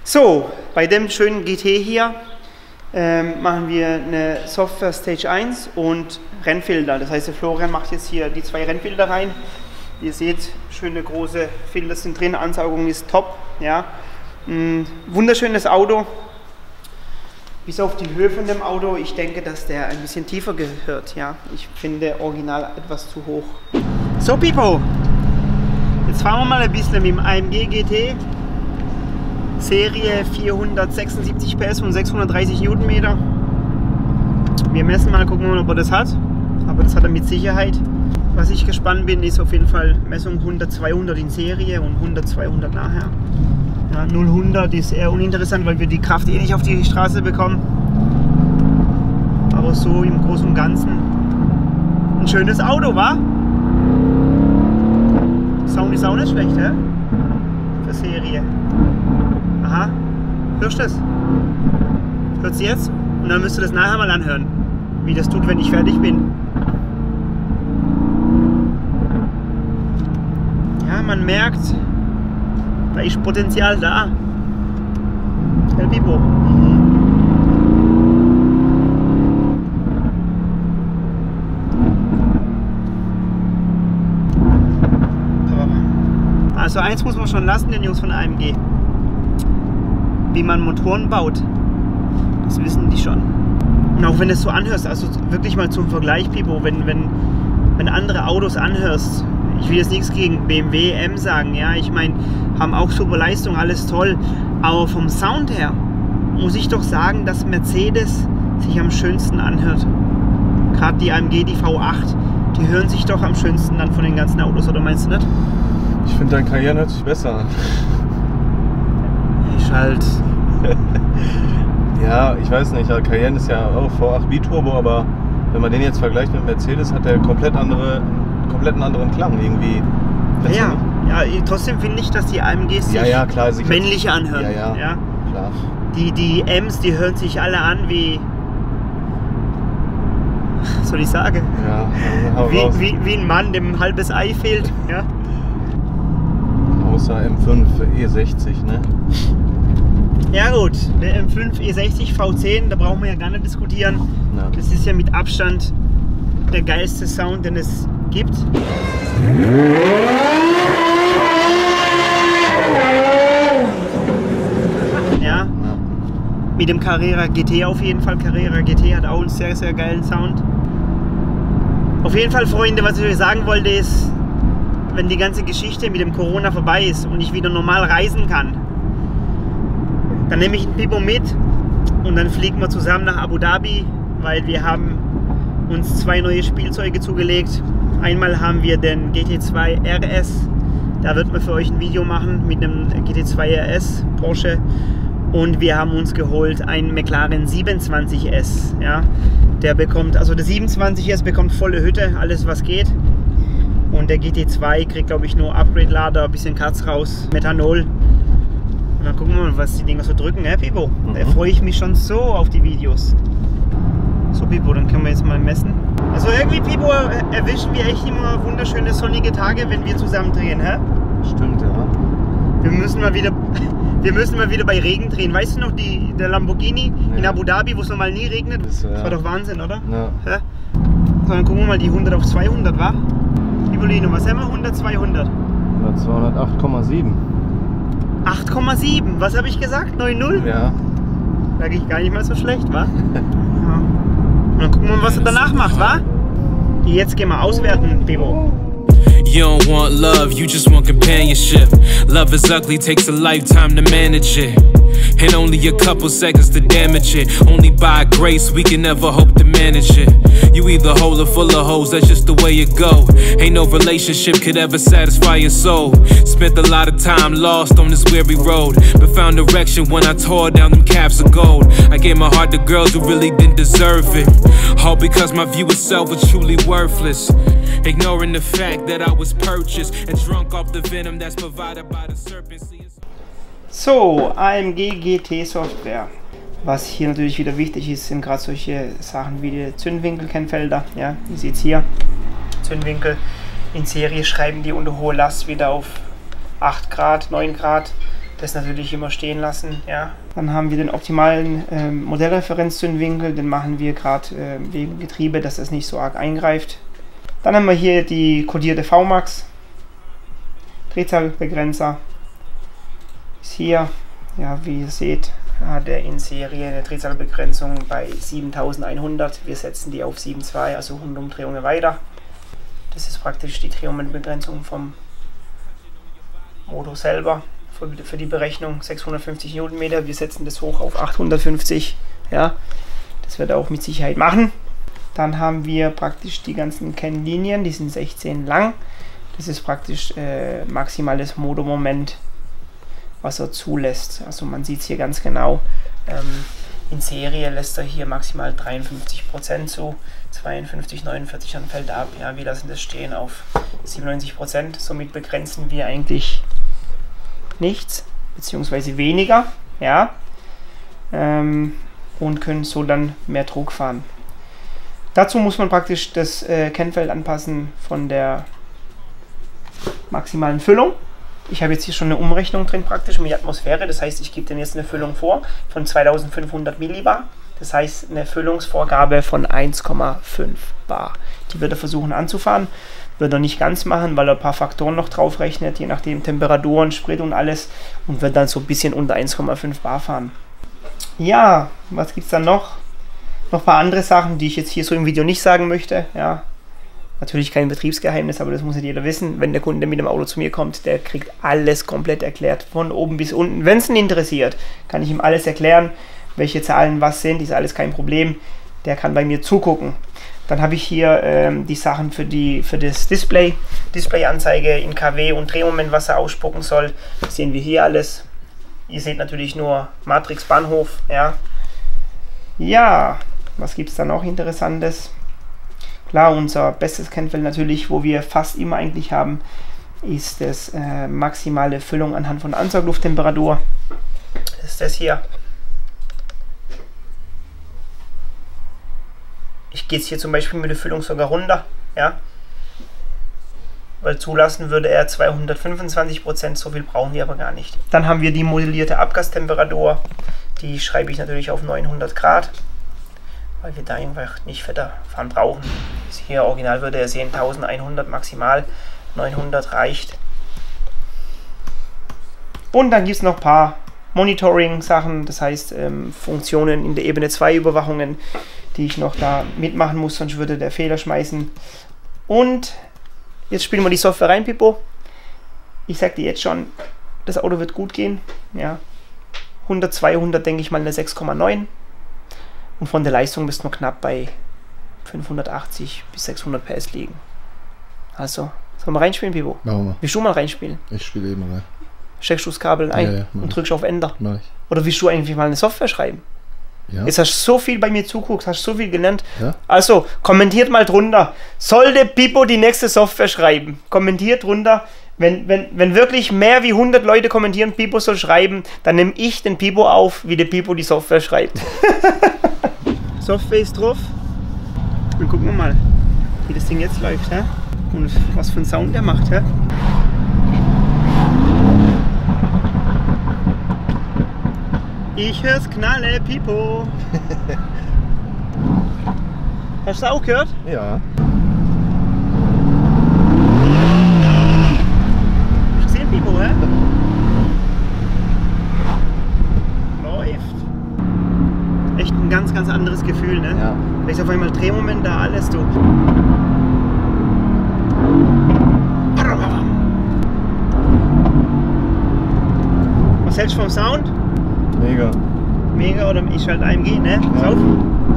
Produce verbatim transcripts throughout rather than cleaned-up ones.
So, bei dem schönen G T hier ähm, machen wir eine Software Stage eins und Rennfilter. Das heißt, der Florian macht jetzt hier die zwei Rennfilter rein. Ihr seht, schöne große Filter sind drin, Ansaugung ist top. Ja. Ein wunderschönes Auto. Bis auf die Höhe von dem Auto, ich denke, dass der ein bisschen tiefer gehört. Ja. Ich finde original etwas zu hoch. So, Pipo, jetzt fahren wir mal ein bisschen mit dem A M G G T. Serie vierhundertsechsundsiebzig P S und sechshundertdreißig Newtonmeter. Wir messen mal, gucken wir mal, ob er das hat. Aber das hat er mit Sicherheit. Was ich gespannt bin, ist auf jeden Fall Messung hundert, zweihundert in Serie und hundert, zweihundert nachher. Ja, null, hundert ist eher uninteressant, weil wir die Kraft eh nicht auf die Straße bekommen. Aber so im Großen und Ganzen ein schönes Auto, wa? Sound ist auch nicht schlecht, hä? Für Serie. Aha, hörst du das? Hörst du jetzt? Und dann müsst ihr das nachher mal anhören, wie das tut, wenn ich fertig bin. Ja, man merkt, da ist Potenzial da. El Pipo. Also eins muss man schon lassen, den Jungs von A M G. Wie man Motoren baut. Das wissen die schon. Und auch wenn du es so anhörst, also wirklich mal zum Vergleich, Pipo, wenn, wenn, wenn andere Autos anhörst, ich will jetzt nichts gegen B M W, M sagen, ja, ich meine, haben auch super Leistung, alles toll, aber vom Sound her muss ich doch sagen, dass Mercedes sich am schönsten anhört. Gerade die A M G, die V acht, die hören sich doch am schönsten an von den ganzen Autos, oder meinst du nicht? Ich finde, dein Cayenne hört sich besser an. Ich halt... Ja, ich weiß nicht, Cayenne ist ja auch V acht Biturbo, aber wenn man den jetzt vergleicht mit Mercedes, hat der komplett andere, komplett einen anderen Klang irgendwie. Ja, ja, ja, trotzdem finde ich, dass die A M Gs sich ja, ja, klar, männlich anhören. Ja, ja, ja, klar. Die, die M's, die hören sich alle an wie... Was soll ich sagen? Ja, also wie, wie, wie ein Mann, dem ein halbes Ei fehlt. Ja. Außer M fünf E sechzig, ne? Ja gut, der M fünf E sechzig V zehn, da brauchen wir ja gar nicht diskutieren. Ja. Das ist ja mit Abstand der geilste Sound, den es gibt. Ja. Mit dem Carrera G T auf jeden Fall. Carrera G T hat auch einen sehr, sehr geilen Sound. Auf jeden Fall, Freunde, was ich euch sagen wollte, ist, wenn die ganze Geschichte mit dem Corona vorbei ist und ich wieder normal reisen kann, dann nehme ich einen Pipo mit und dann fliegen wir zusammen nach Abu Dhabi, weil wir haben uns zwei neue Spielzeuge zugelegt. Einmal haben wir den G T zwei R S, da wird man für euch ein Video machen mit einem G T zwei R S Porsche, und wir haben uns geholt einen McLaren siebenundzwanzig S. Ja, der bekommt, also der siebenundzwanzig S bekommt volle Hütte, alles was geht. Und der G T zwei kriegt, glaube ich, nur Upgrade-Lader, ein bisschen Katz raus, Methanol. Und dann gucken wir mal, was die Dinger so drücken, ne, Pipo? Mhm. Da freue ich mich schon so auf die Videos. So, Pipo, dann können wir jetzt mal messen. Also irgendwie, Pipo, erwischen wir echt immer wunderschöne sonnige Tage, wenn wir zusammen drehen, hä? Stimmt, ja. Wir müssen mal wieder, wir müssen mal wieder bei Regen drehen. Weißt du noch, die, der Lamborghini ja. in Abu Dhabi, wo es normal nie regnet? Das, ja. das war doch Wahnsinn, oder? Ja. Hä? So, dann gucken wir mal die hundert auf zweihundert, wa? Pipolino, was haben wir? hundert, zweihundert? zweihundertacht Komma sieben. acht Komma sieben, was habe ich gesagt? neun null? Ja. Sag ich gar nicht mal so schlecht, wa? Ja. Und dann gucken wir mal, was er danach macht, wa? Jetzt gehen wir auswerten, Pipo. You don't want love, you just want companionship. Love is ugly, takes a lifetime to manage it. And only a couple seconds to damage it. Only by grace we can ever hope to manage it. You either whole or full of hoes, that's just the way it go. Ain't no relationship could ever satisfy your soul. Spent a lot of time lost on this weary road, but found direction when I tore down them caps of gold. I gave my heart to girls who really didn't deserve it, all because my view of self was truly worthless. Ignoring the fact that I was purchased and drunk off the venom that's provided by the serpent. So, A M G G T Software. Was hier natürlich wieder wichtig ist, sind gerade solche Sachen wie die Zündwinkelkennfelder. Ja, ihr seht es hier. Zündwinkel in Serie schreiben die unter hohe Last wieder auf acht Grad, neun Grad. Das natürlich immer stehen lassen. Ja. Dann haben wir den optimalen äh, Modellreferenzzündwinkel, den machen wir gerade äh, wegen Getriebe, dass es nicht so arg eingreift. Dann haben wir hier die kodierte V Max, Drehzahlbegrenzer. Ist hier, ja, wie ihr seht, hat er in Serie eine Drehzahlbegrenzung bei siebentausendeinhundert. Wir setzen die auf sieben Komma zwei, also hundert Umdrehungen weiter. Das ist praktisch die Drehmomentbegrenzung vom Motor selber für, für die Berechnung. sechshundertfünfzig Newtonmeter. Wir setzen das hoch auf achthundertfünfzig. Ja, das wird er auch mit Sicherheit machen. Dann haben wir praktisch die ganzen Kennlinien, die sind sechzehn lang. Das ist praktisch äh, maximales Motormoment, was er zulässt. Also man sieht es hier ganz genau. Ähm, in Serie lässt er hier maximal dreiundfünfzig Prozent zu, zweiundfünfzig, neunundvierzig, dann fällt er ab. Ja, wir lassen das stehen auf siebenundneunzig Prozent. Somit begrenzen wir eigentlich nichts, beziehungsweise weniger. Ja, ähm, und können so dann mehr Druck fahren. Dazu muss man praktisch das äh, Kennfeld anpassen von der maximalen Füllung. Ich habe jetzt hier schon eine Umrechnung drin praktisch mit Atmosphäre, das heißt, ich gebe dem jetzt eine Füllung vor von zweitausendfünfhundert Millibar, das heißt eine Füllungsvorgabe von eins Komma fünf Bar. Die wird er versuchen anzufahren, wird er nicht ganz machen, weil er ein paar Faktoren noch drauf rechnet, je nachdem Temperaturen, Sprit und alles, und wird dann so ein bisschen unter eins Komma fünf Bar fahren. Ja, was gibt es dann noch? Noch ein paar andere Sachen, die ich jetzt hier so im Video nicht sagen möchte. Ja, natürlich kein Betriebsgeheimnis, aber das muss nicht jeder wissen. Wenn der Kunde mit dem Auto zu mir kommt, der kriegt alles komplett erklärt, von oben bis unten. Wenn es ihn interessiert, kann ich ihm alles erklären, welche Zahlen was sind, ist alles kein Problem. Der kann bei mir zugucken. Dann habe ich hier ähm, die Sachen für, die, für das Display. Displayanzeige in K W und Drehmoment, was er ausspucken soll. Das sehen wir hier alles. Ihr seht natürlich nur Matrix Bahnhof. Ja, ja, was gibt es da noch Interessantes? Klar, unser bestes Kennfeld natürlich, wo wir fast immer eigentlich haben, ist das äh, maximale Füllung anhand von Ansauglufttemperatur. Das ist das hier. Ich gehe jetzt hier zum Beispiel mit der Füllung sogar runter, ja, weil zulassen würde er zweihundertfünfundzwanzig Prozent, so viel brauchen wir aber gar nicht. Dann haben wir die modellierte Abgastemperatur, die schreibe ich natürlich auf neunhundert Grad, weil wir da einfach nicht fetter fahren brauchen. Hier original würde er sehen eintausendeinhundert maximal, neunhundert reicht. Und dann gibt es noch ein paar Monitoring-Sachen, das heißt ähm, Funktionen in der Ebene zwei Überwachungen, die ich noch da mitmachen muss, sonst würde der Fehler schmeißen. Und jetzt spielen wir die Software rein, Pippo. Ich sag dir jetzt schon, das Auto wird gut gehen. Ja. hundert, zweihundert denke ich mal eine sechs Komma neun. Und von der Leistung müssten wir knapp bei fünfhundertachtzig bis sechshundert P S liegen. Also, sollen wir reinspielen, Pippo? Machen wir. Willst du mal reinspielen? Ich spiele eben rein. Steckst du das Kabel ein ja, ja, und drückst auf Enter? Mach ich. Oder willst du eigentlich mal eine Software schreiben? Ja. Jetzt hast du so viel bei mir zuguckt, hast so viel gelernt. Ja. Also, kommentiert mal drunter. Sollte Pippo die nächste Software schreiben? Kommentiert drunter. Wenn, wenn, wenn wirklich mehr wie hundert Leute kommentieren, Pippo soll schreiben, dann nehme ich den Pippo auf, wie der Pippo die Software schreibt. Software ist drauf. Dann gucken wir mal, wie das Ding jetzt läuft. Hä? Und was für einen Sound der macht. Hä? Ich hör's knalle, Pippo. Hast du auch gehört? Ja. Hast du gesehen, Pippo, hä? Läuft. Echt ein ganz, ganz anderes Gefühl, ne? Ja. Da ist auf einmal Drehmoment da, alles, du. Was hältst du vom Sound? Mega. Mega, oder ich halt A M G, ne? Pass Ja. auf.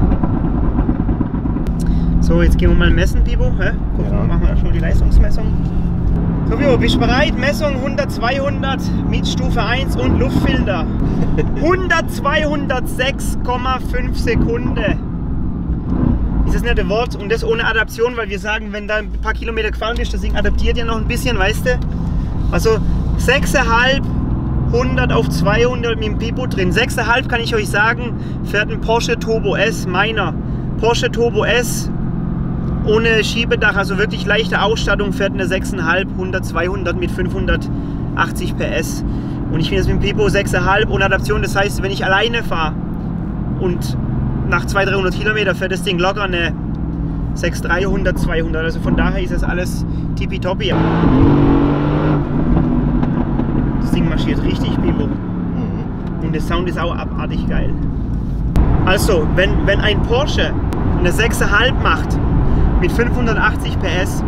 So, jetzt gehen wir mal messen, Pippo. Hä? Gucken Ja. wir, machen wir schon die Leistungsmessung. So, Pippo, bist du bereit? Messung hundert, zweihundert mit Stufe eins und Luftfilter. hundert, zweihundertsechs Komma fünf Sekunden. Ist das nicht ein Wort? Und das ohne Adaption, weil wir sagen, wenn da ein paar Kilometer gefahren bist, das Ding adaptiert ja noch ein bisschen, weißt du? Also sechs Komma fünf, hundert auf zweihundert mit dem Pippo drin. sechs Komma fünf kann ich euch sagen, fährt ein Porsche Turbo S, meiner. Porsche Turbo S ohne Schiebedach, also wirklich leichte Ausstattung, fährt eine sechs Komma fünf, hundert, zweihundert mit fünfhundertachtzig P S. Und ich bin jetzt mit dem Pipo sechs Komma fünf ohne Adaption. Das heißt, wenn ich alleine fahre und nach zweihundert, dreihundert Kilometer fährt das Ding locker eine sechs dreihundert, zweihundert. Also von daher ist das alles tippitoppi. Das Ding marschiert richtig, Pipo. Und der Sound ist auch abartig geil. Also, wenn, wenn ein Porsche eine sechs Komma fünf macht mit fünfhundertachtzig P S,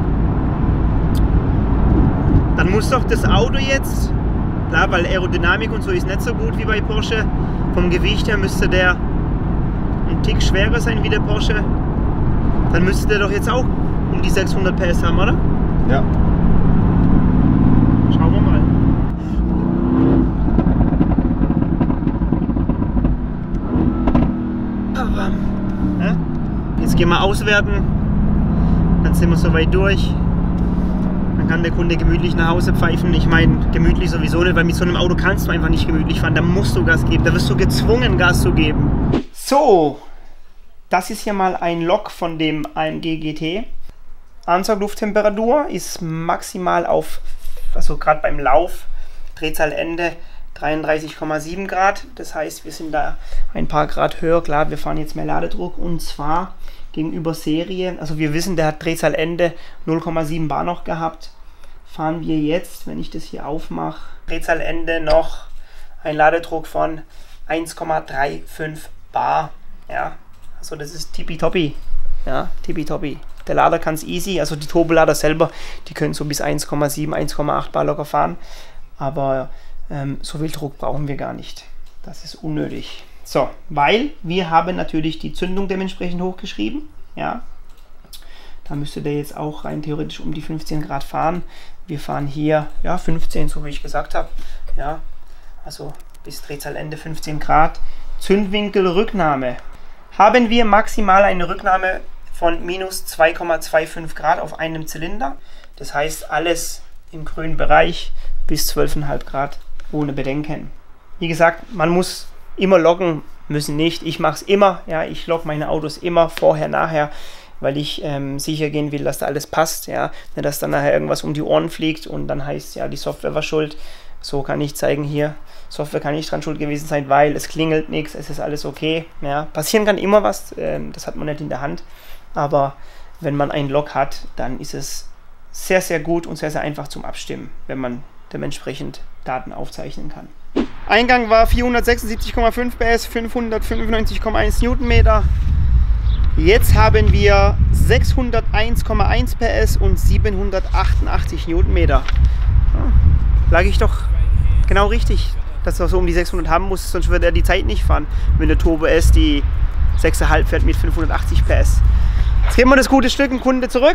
dann muss doch das Auto jetzt, klar, weil Aerodynamik und so ist nicht so gut wie bei Porsche, vom Gewicht her müsste der ein Tick schwerer sein wie der Porsche, dann müsste der doch jetzt auch um die sechshundert P S haben, oder? Ja. Schauen wir mal. Ja? Jetzt gehen wir auswerten, dann sind wir soweit durch. Dann kann der Kunde gemütlich nach Hause pfeifen. Ich meine, gemütlich sowieso nicht, weil mit so einem Auto kannst du einfach nicht gemütlich fahren. Da musst du Gas geben, da wirst du gezwungen, Gas zu geben. So, das ist hier mal ein Log von dem A M G G T. Ansaugluft-Temperatur ist maximal auf, also gerade beim Lauf, Drehzahlende dreiunddreißig Komma sieben Grad. Das heißt, wir sind da ein paar Grad höher. Klar, wir fahren jetzt mehr Ladedruck und zwar gegenüber Serie. Also wir wissen, der hat Drehzahlende null Komma sieben Bar noch gehabt. Fahren wir jetzt, wenn ich das hier aufmache, Drehzahlende noch ein Ladedruck von eins Komma fünfunddreißig Bar. Ja, also das ist tippitoppi. Ja, tippitoppi. Der Lader kann es easy, also die Turbolader selber, die können so bis eins Komma sieben, eins Komma acht Bar locker fahren. Aber ähm, so viel Druck brauchen wir gar nicht. Das ist unnötig. So, weil wir haben natürlich die Zündung dementsprechend hochgeschrieben. Ja, da müsste der jetzt auch rein theoretisch um die fünfzehn Grad fahren. Wir fahren hier, ja, fünfzehn, so wie ich gesagt habe. Ja, also bis Drehzahlende fünfzehn Grad. Zündwinkel Rücknahme. Haben wir maximal eine Rücknahme von minus zwei Komma fünfundzwanzig Grad auf einem Zylinder. Das heißt, alles im grünen Bereich bis zwölf Komma fünf Grad ohne Bedenken. Wie gesagt, man muss immer loggen, müssen nicht. Ich mache es immer. Ja, ich logge meine Autos immer vorher, nachher, weil ich ähm, sicher gehen will, dass da alles passt. Ja, nicht, dass dann nachher irgendwas um die Ohren fliegt und dann heißt ja, die Software war schuld. So kann ich zeigen hier, Software kann nicht dran schuld gewesen sein, weil es klingelt nichts, es ist alles okay. Ja, passieren kann immer was, ähm, das hat man nicht in der Hand. Aber wenn man einen Log hat, dann ist es sehr, sehr gut und sehr, sehr einfach zum Abstimmen, wenn man dementsprechend Daten aufzeichnen kann. Eingang war vierhundertsechsundsiebzig Komma fünf P S, fünfhundertfünfundneunzig Komma eins Newtonmeter. Jetzt haben wir sechshunderteins Komma eins P S und siebenhundertachtundachtzig Newtonmeter. Ja, lag ich doch genau richtig, dass er so um die sechshundert haben muss, sonst würde er die Zeit nicht fahren, wenn der Turbo S die sechs Komma fünf fährt mit fünfhundertachtzig P S. Jetzt geben wir das gute Stück dem Kunde zurück.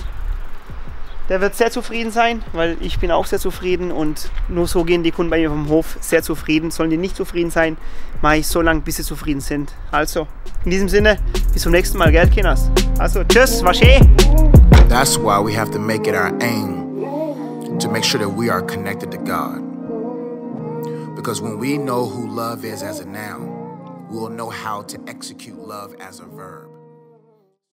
Der wird sehr zufrieden sein, weil ich bin auch sehr zufrieden und nur so gehen die Kunden bei mir vom Hof sehr zufrieden. Sollen die nicht zufrieden sein, mache ich so lange, bis sie zufrieden sind. Also, in diesem Sinne, bis zum nächsten Mal, gell, Kinders? Also, tschüss, wasche! That's why we have to make it our aim to make sure that we are connected to God. Because when we know who love is as a noun, we'll know how to execute love as a verb.